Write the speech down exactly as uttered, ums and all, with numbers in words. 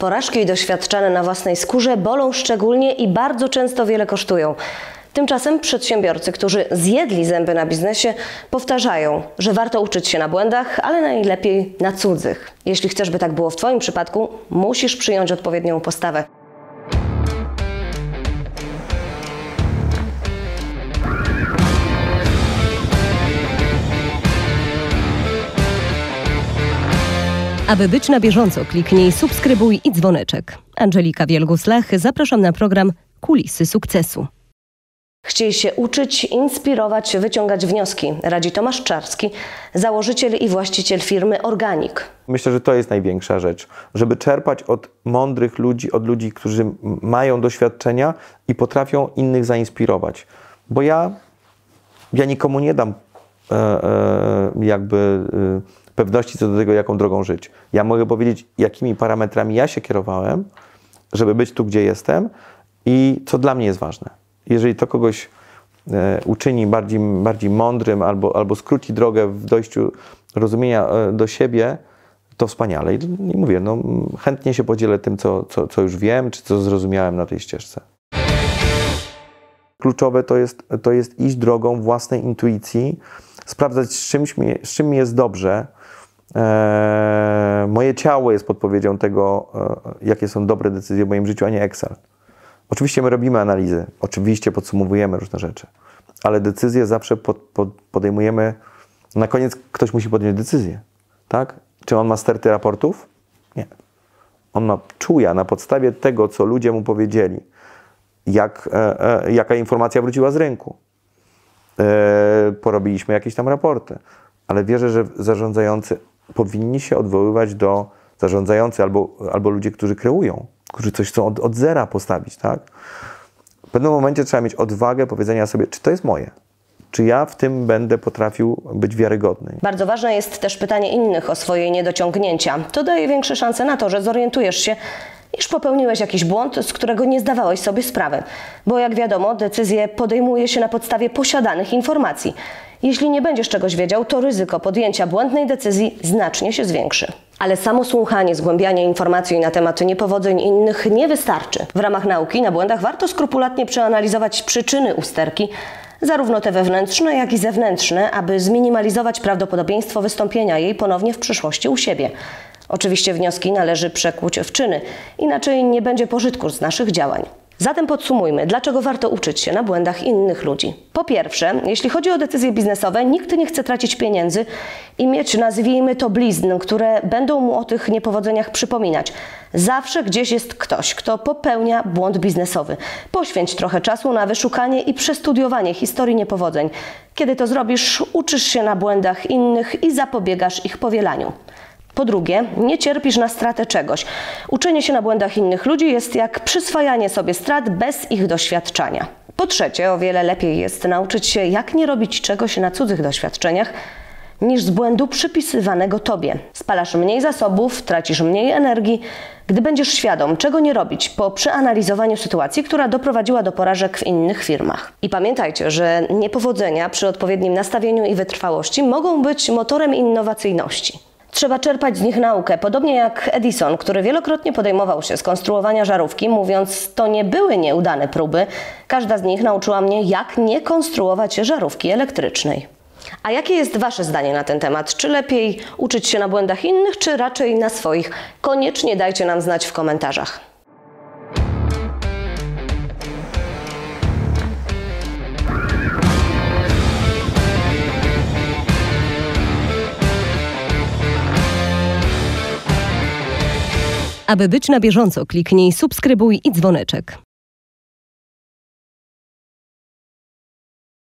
Porażki doświadczane na własnej skórze bolą szczególnie i bardzo często wiele kosztują. Tymczasem przedsiębiorcy, którzy zjedli zęby na biznesie, powtarzają, że warto uczyć się na błędach, ale najlepiej na cudzych. Jeśli chcesz, by tak było w Twoim przypadku, musisz przyjąć odpowiednią postawę. Aby być na bieżąco, kliknij subskrybuj i dzwoneczek. Angelika Wielgus-Lach, zapraszam na program Kulisy Sukcesu. Chciej się uczyć, inspirować, wyciągać wnioski, radzi Tomasz Czarski, założyciel i właściciel firmy Organic. Myślę, że to jest największa rzecz, żeby czerpać od mądrych ludzi, od ludzi, którzy mają doświadczenia i potrafią innych zainspirować. Bo ja, ja nikomu nie dam e, e, jakby e, pewności co do tego, jaką drogą żyć. Ja mogę powiedzieć, jakimi parametrami ja się kierowałem, żeby być tu, gdzie jestem i co dla mnie jest ważne. Jeżeli to kogoś e, uczyni bardziej, bardziej mądrym albo, albo skróci drogę w dojściu rozumienia e, do siebie, to wspaniale. I, i mówię, no, chętnie się podzielę tym, co, co, co już wiem, czy co zrozumiałem na tej ścieżce. Kluczowe to jest, to jest iść drogą własnej intuicji, sprawdzać, z, czymś mi, z czym mi jest dobrze. E, moje ciało jest podpowiedzią tego, e, jakie są dobre decyzje w moim życiu, a nie Excel. Oczywiście my robimy analizy, oczywiście podsumowujemy różne rzeczy, ale decyzje zawsze pod, pod, podejmujemy, na koniec ktoś musi podjąć decyzję, tak? Czy on ma sterty raportów? Nie. On ma czuja na podstawie tego, co ludzie mu powiedzieli, jak, e, e, jaka informacja wróciła z rynku. E, porobiliśmy jakieś tam raporty, ale wierzę, że zarządzający powinni się odwoływać do zarządzający albo, albo ludzie, którzy kreują, którzy coś chcą od, od zera postawić, tak? W pewnym momencie trzeba mieć odwagę powiedzenia sobie, czy to jest moje, czy ja w tym będę potrafił być wiarygodny. Bardzo ważne jest też pytanie innych o swoje niedociągnięcia. To daje większe szanse na to, że zorientujesz się, iż popełniłeś jakiś błąd, z którego nie zdawałeś sobie sprawy. Bo jak wiadomo, decyzje podejmuje się na podstawie posiadanych informacji. Jeśli nie będziesz czegoś wiedział, to ryzyko podjęcia błędnej decyzji znacznie się zwiększy. Ale samo słuchanie, zgłębianie informacji na temat niepowodzeń innych nie wystarczy. W ramach nauki na błędach warto skrupulatnie przeanalizować przyczyny usterki, zarówno te wewnętrzne, jak i zewnętrzne, aby zminimalizować prawdopodobieństwo wystąpienia jej ponownie w przyszłości u siebie. Oczywiście wnioski należy przekuć w czyny, inaczej nie będzie pożytku z naszych działań. Zatem podsumujmy, dlaczego warto uczyć się na błędach innych ludzi. Po pierwsze, jeśli chodzi o decyzje biznesowe, nikt nie chce tracić pieniędzy i mieć, nazwijmy to, blizn, które będą mu o tych niepowodzeniach przypominać. Zawsze gdzieś jest ktoś, kto popełnia błąd biznesowy. Poświęć trochę czasu na wyszukanie i przestudiowanie historii niepowodzeń. Kiedy to zrobisz, uczysz się na błędach innych i zapobiegasz ich powielaniu. Po drugie, nie cierpisz na stratę czegoś. Uczenie się na błędach innych ludzi jest jak przyswajanie sobie strat bez ich doświadczenia. Po trzecie, o wiele lepiej jest nauczyć się, jak nie robić czegoś na cudzych doświadczeniach, niż z błędu przypisywanego tobie. Spalasz mniej zasobów, tracisz mniej energii, gdy będziesz świadom, czego nie robić po przeanalizowaniu sytuacji, która doprowadziła do porażek w innych firmach. I pamiętajcie, że niepowodzenia przy odpowiednim nastawieniu i wytrwałości mogą być motorem innowacyjności. Trzeba czerpać z nich naukę, podobnie jak Edison, który wielokrotnie podejmował się skonstruowania żarówki, mówiąc, to nie były nieudane próby. Każda z nich nauczyła mnie, jak nie konstruować żarówki elektrycznej. A jakie jest Wasze zdanie na ten temat? Czy lepiej uczyć się na błędach innych, czy raczej na swoich? Koniecznie dajcie nam znać w komentarzach. Aby być na bieżąco, kliknij subskrybuj i dzwoneczek.